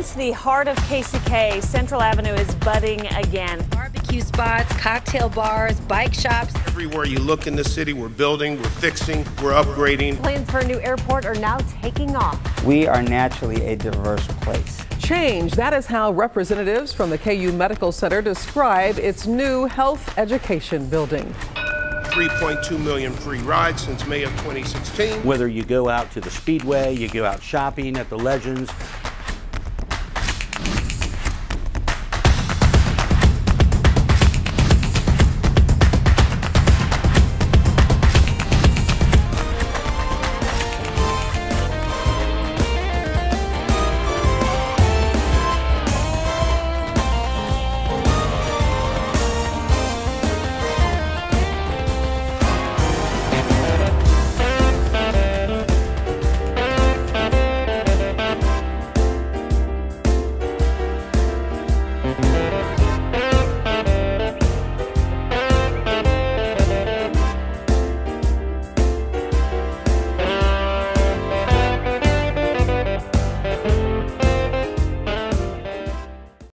Once the heart of KCK, Central Avenue is budding again. Barbecue spots, cocktail bars, bike shops. Everywhere you look in the city, we're building, we're fixing, we're upgrading. Plans for a new airport are now taking off. We are naturally a diverse place. Change. That is how representatives from the KU Medical Center describe its new health education building. 3.2 million free rides since May of 2016. Whether you go out to the Speedway, you go out shopping at the Legends,